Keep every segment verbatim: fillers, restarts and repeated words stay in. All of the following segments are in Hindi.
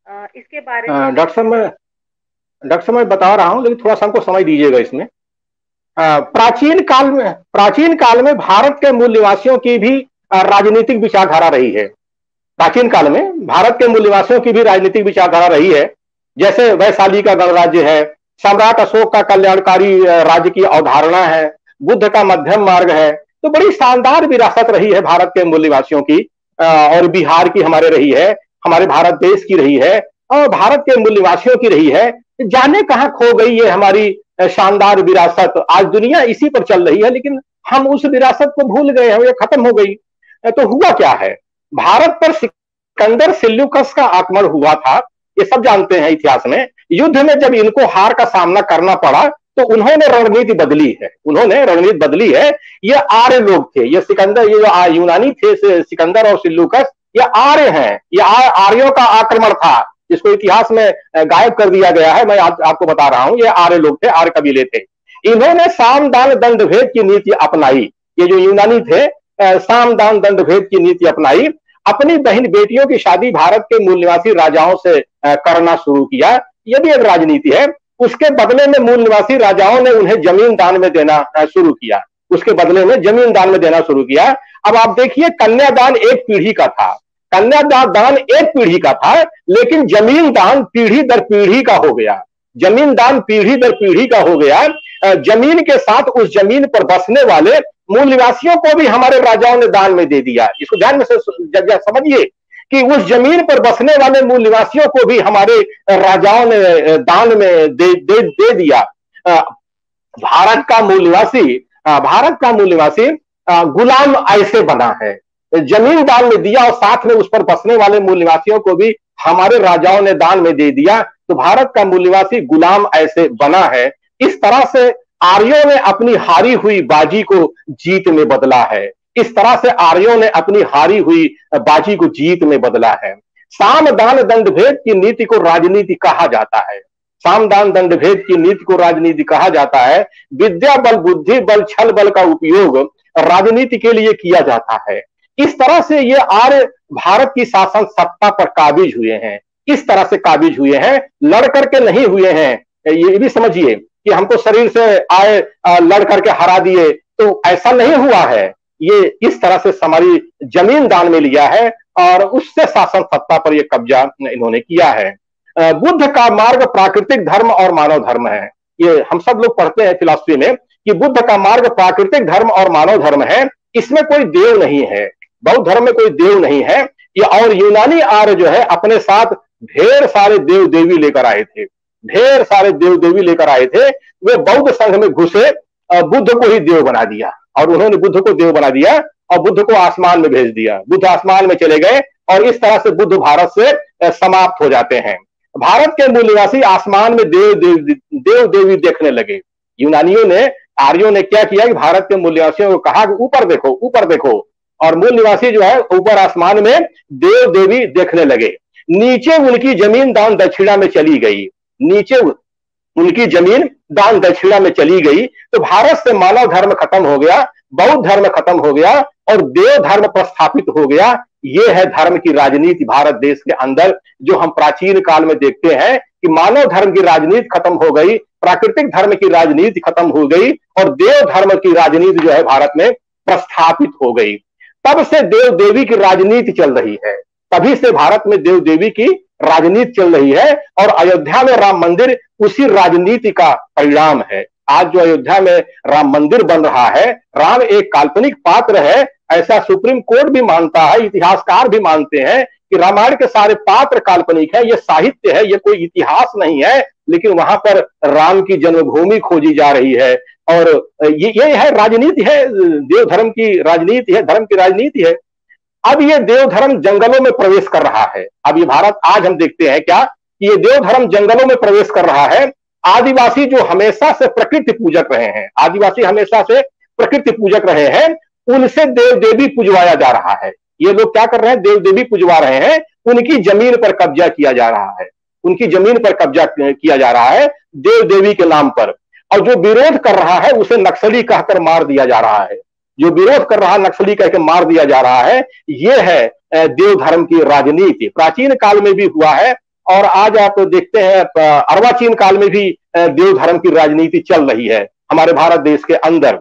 अ, इसके बारे में डॉक्टर कुछ। साहब मैं डॉक्टर साहब मैं बता रहा हूँ, लेकिन थोड़ा सा हमको समय दीजिएगा इसमें। अ, प्राचीन काल में प्राचीन काल में भारत के मूल निवासियों की भी अ, राजनीतिक विचारधारा रही है। प्राचीन काल में भारत के मूल निवासियों की भी राजनीतिक विचारधारा रही है। जैसे वैशाली का गणराज्य है, सम्राट अशोक का कल्याणकारी अ, राज्य की अवधारणा है, बुद्ध का मध्यम मार्ग है। तो बड़ी शानदार विरासत रही है भारत के मूल निवासियों की, अ, और बिहार की हमारे रही है, हमारे भारत देश की रही है, और भारत के मूल निवासियों की रही है। जाने कहां खो गई ये हमारी अ, शानदार विरासत। आज दुनिया इसी पर चल रही है, लेकिन हम उस विरासत को भूल गए हैं, ये खत्म हो गई। अ, तो हुआ क्या है, भारत पर सिकंदर सेल्यूकस का आक्रमण हुआ था। ये सब जानते हैं इतिहास में। युद्ध में जब इनको हार का सामना करना पड़ा, तो उन्होंने रणनीति बदली है उन्होंने रणनीति बदली है। ये आर्य लोग थे, ये सिकंदर, ये जो यूनानी थे सिकंदर और सिल्लुकस, ये आर्य हैं। ये आर्यों का आक्रमण था, जिसको इतिहास में गायब कर दिया गया है। मैं आप, आपको बता रहा हूं, ये आर्य लोग थे, आर्य कबीले थे। इन्होंने साम दान दंड भेद की नीति अपनाई। ये जो यूनानी थे, साम दान दंड भेद की नीति अपनाई। अपनी बहन बेटियों की शादी भारत के मूल निवासी राजाओं से करना शुरू किया। यह भी एक राजनीति है। उसके बदले में मूल निवासी राजाओं ने उन्हें जमीन दान में देना शुरू किया उसके बदले में जमीन दान में देना शुरू किया। अब आप देखिए, कन्यादान एक पीढ़ी का था कन्यादान एक पीढ़ी का था, लेकिन जमीन दान पीढ़ी दर पीढ़ी का हो गया। जमीन दान पीढ़ी दर पीढ़ी का हो गया। जमीन के साथ उस जमीन पर बसने वाले मूल निवासियों को भी हमारे राजाओं ने दान में दे दिया। इसको ध्यान में से समझिए कि उस जमीन पर बसने वाले मूल निवासियों को भी हमारे राजाओं ने दान में दे दे, दे दिया। भारत का मूल निवासी भारत का मूल निवासी गुलाम ऐसे बना है। जमीन दान में दिया और साथ में उस पर बसने वाले मूल निवासियों को भी हमारे राजाओं ने दान में दे दिया। तो भारत का मूल निवासी गुलाम ऐसे बना है। इस तरह से आर्यों ने अपनी हारी हुई बाजी को जीत में बदला है। इस तरह से आर्यों ने अपनी हारी हुई बाजी को जीत में बदला है। साम दान दंड भेद की नीति को राजनीति कहा जाता है। साम दान दंड भेद की नीति को राजनीति कहा जाता है। विद्या बल, बुद्धि बल, छल बल का उपयोग राजनीति के लिए किया जाता है। इस तरह से ये आर्य भारत की शासन सत्ता पर काबिज हुए हैं। इस तरह से काबिज हुए हैं, लड़ करके नहीं हुए हैं। ये भी समझिए कि हमको शरीर से आए लड़ करके हरा दिए, तो ऐसा नहीं हुआ है। ये इस तरह से हमारी जमीन दान में लिया है और उससे शासन सत्ता पर यह कब्जा इन्होंने किया है। बुद्ध का मार्ग प्राकृतिक धर्म और मानव धर्म है। ये हम सब लोग पढ़ते हैं फिलॉसफी में कि बुद्ध का मार्ग प्राकृतिक धर्म और मानव धर्म है। इसमें कोई देव नहीं है, बौद्ध धर्म में कोई देव नहीं है। ये और यूनानी आर्य जो है अपने साथ ढेर सारे देव देवी लेकर आए थे ढेर सारे देव देवी लेकर आए थे। वे बौद्ध संघ में घुसे, बुद्ध को ही देव बना दिया और उन्होंने बुद्ध को देव बना दिया और बुद्ध को आसमान में भेज दिया। बुद्ध आसमान में चले गए और इस तरह से बुद्ध भारत से समाप्त हो जाते हैं। भारत के मूल निवासी आसमान में देव देव देव देवी देखने लगे। यूनानियों ने, आर्यों ने क्या किया कि भारत के मूल निवासियों को कहा कि ऊपर देखो ऊपर देखो, और मूल निवासी जो है ऊपर आसमान में देव देवी देखने लगे। नीचे उनकी जमीन दान दक्षिणा में चली गई नीचे उनकी जमीन दान दक्षिणा में चली गई। तो भारत से मानव धर्म खत्म हो गया, बौद्ध धर्म खत्म हो गया और देव धर्म प्रस्थापित हो गया। ये है धर्म की राजनीति भारत देश के अंदर, जो हम प्राचीन काल में देखते हैं कि मानव धर्म की राजनीति खत्म हो गई, प्राकृतिक धर्म की राजनीति खत्म हो गई और देव धर्म की राजनीति जो है भारत में प्रस्थापित हो गई। तब से देव देवी की राजनीति चल रही है। तभी से भारत में देव देवी की राजनीति चल रही है और अयोध्या में राम मंदिर उसी राजनीति का परिणाम है। आज जो अयोध्या में राम मंदिर बन रहा है, राम एक काल्पनिक पात्र है, ऐसा सुप्रीम कोर्ट भी मानता है, इतिहासकार भी मानते हैं कि रामायण के सारे पात्र काल्पनिक है, ये साहित्य है, ये कोई इतिहास नहीं है। लेकिन वहां पर राम की जन्मभूमि खोजी जा रही है और ये ये है राजनीति है, देव धर्म की राजनीति है, धर्म की राजनीति है। अब ये देव धर्म जंगलों में प्रवेश कर रहा है। अब ये भारत, आज हम देखते हैं क्या कि ये देव धर्म जंगलों में प्रवेश कर रहा है। आदिवासी जो हमेशा से प्रकृति पूजक रहे हैं आदिवासी हमेशा से प्रकृति पूजक रहे हैं, उनसे देव देवी पुजवाया जा रहा है। ये लोग क्या कर रहे हैं, देव देवी पुजवा रहे हैं, उनकी जमीन पर कब्जा किया जा रहा है उनकी जमीन पर कब्जा किया जा रहा है देव देवी के नाम पर। और जो विरोध कर रहा है उसे नक्सली कहकर मार दिया जा रहा है जो विरोध कर रहा है नक्सली कहकर मार दिया जा रहा है। यह है देव धर्म की राजनीति। प्राचीन काल में भी हुआ है और आज आप देखते हैं अर्वाचीन काल में भी देव धर्म की राजनीति चल रही है हमारे भारत देश के अंदर।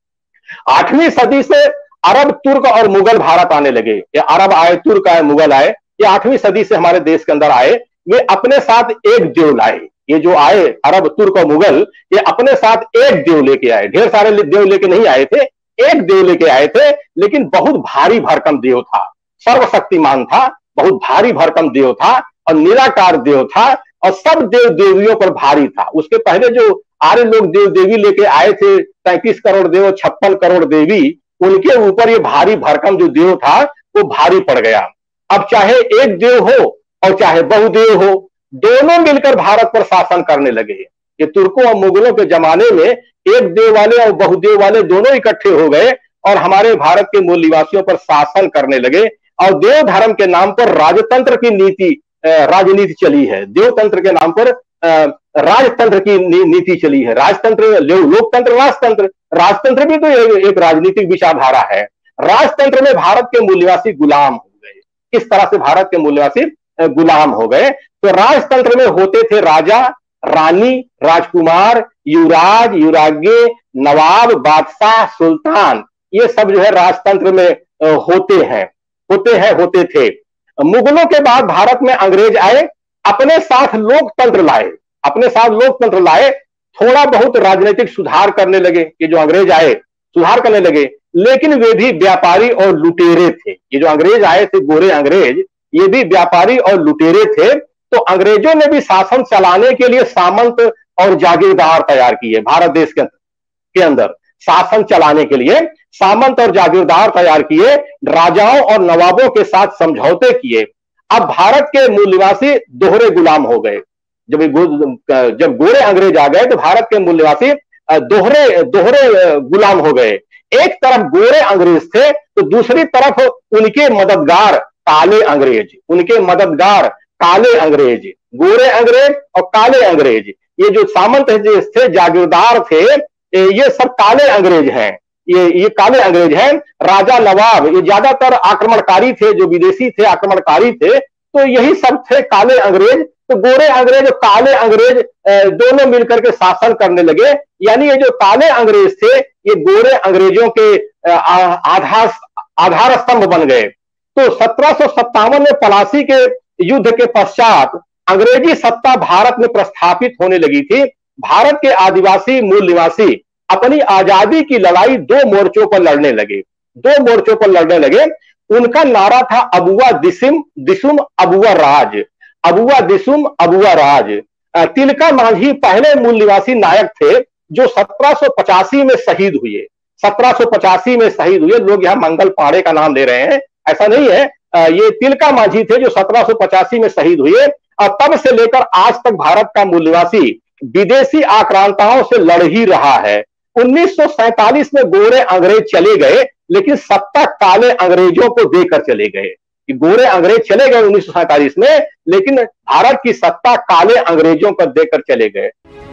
आठवीं सदी से अरब, तुर्क और मुगल भारत आने लगे। ये अरब आए, तुर्क आए, मुगल आए, ये आठवीं सदी से हमारे देश के अंदर आए। वे अपने साथ एक देव लाए। ये जो आए अरब, तुर्क और मुगल, ये अपने साथ एक देव लेके आए। ढेर सारे देव लेके नहीं आए थे, एक देव लेके आए थे, लेकिन बहुत भारी भरकम देव था, सर्वशक्तिमान था, बहुत भारी भरकम देव था और निराकार देव था और सब देव देवियों पर भारी था। उसके पहले जो आर्य लोग देव देवी लेके आए थे, तैंतीस करोड़ देव, छप्पन करोड़ देवी, उनके ऊपर ये भारी भरकम जो देव था वो भारी पड़ गया। अब चाहे एक देव हो और चाहे बहुदेव हो, दोनों मिलकर भारत पर शासन करने लगे। ये तुर्कों और मुगलों के जमाने में एक देव वाले और बहुदेव वाले दोनों इकट्ठे हो गए और हमारे भारत के मूल निवासियों पर शासन करने लगे। और देव धर्म के नाम पर राजतंत्र की नीति राजनीति चली है। देवतंत्र के नाम पर राजतंत्र की नीति चली है। राजतंत्र, लोकतंत्र, राजतंत्र, राजतंत्र भी तो एक राजनीतिक विचारधारा है। राजतंत्र में भारत के मूल निवासी गुलाम हो गए। इस तरह से भारत के मूल निवासी गुलाम हो गए। तो राजतंत्र में होते थे राजा, रानी, राजकुमार, युवराज, युवराज्ञी, नवाब, बादशाह, सुल्तान, ये सब जो है राजतंत्र में होते हैं होते हैं होते थे। मुगलों के बाद भारत में अंग्रेज आए, अपने साथ लोकतंत्र लाए अपने साथ लोकतंत्र लाए थोड़ा बहुत राजनीतिक सुधार करने लगे। ये जो अंग्रेज आए सुधार करने लगे, लेकिन वे भी व्यापारी और लुटेरे थे। ये जो अंग्रेज आए थे, गोरे अंग्रेज, ये भी व्यापारी और लुटेरे थे। तो अंग्रेजों ने भी शासन चलाने के लिए सामंत और जागीरदार तैयार किए। भारत देश के के अंदर शासन चलाने के लिए सामंत और जागीरदार तैयार किए, राजाओं और नवाबों के साथ समझौते किए। अब भारत के मूल निवासी दोहरे गुलाम हो गए। जब जब गोरे अंग्रेज आ गए तो भारत के मूल निवासी दोहरे दोहरे गुलाम हो गए। एक तरफ गोरे अंग्रेज थे तो दूसरी तरफ उनके मददगार काले अंग्रेज उनके मददगार काले अंग्रेज गोरे अंग्रेज और काले अंग्रेज, ये जो सामंत थे, जागीरदार थे, ये सब काले अंग्रेज हैं। ये ये काले अंग्रेज हैं। राजा, नवाब, ये ज्यादातर आक्रमणकारी थे, जो विदेशी थे आक्रमणकारी थे, तो यही सब थे काले अंग्रेज। तो गोरे अंग्रेज और काले अंग्रेज दोनों मिलकर के शासन करने लगे। यानी ये जो काले अंग्रेज थे, ये गोरे अंग्रेजों के आधार आधार स्तंभ बन गए। तो सत्रह सौ सत्तावन में पलासी के युद्ध के पश्चात अंग्रेजी सत्ता भारत में प्रस्थापित होने लगी थी। भारत के आदिवासी मूल निवासी अपनी आजादी की लड़ाई दो मोर्चों पर लड़ने लगे दो मोर्चों पर लड़ने लगे। उनका नारा था अबुआ दिसुम दिसुम अबुआ राज अबुआ दिसुम अबुआ राज। तिलका मांझी पहले मूल निवासी नायक थे जो सत्रह सौ पचासी में शहीद हुए सत्रह सौ पचासी में शहीद हुए। लोग यहाँ मंगल पांडे का नाम ले रहे हैं, ऐसा नहीं है। ये तिलका मांझी थे जो सत्रह सौ पचासी में शहीद हुए। और तब से लेकर आज तक भारत का मूल निवासी विदेशी आक्रांताओं से लड़ ही रहा है। उन्नीस सौ सैंतालीस में गोरे अंग्रेज चले गए, लेकिन सत्ता काले अंग्रेजों को देकर चले गए। कि गोरे अंग्रेज चले गए उन्नीस सौ सैंतालीस में, लेकिन भारत की सत्ता काले अंग्रेजों को देकर चले गए।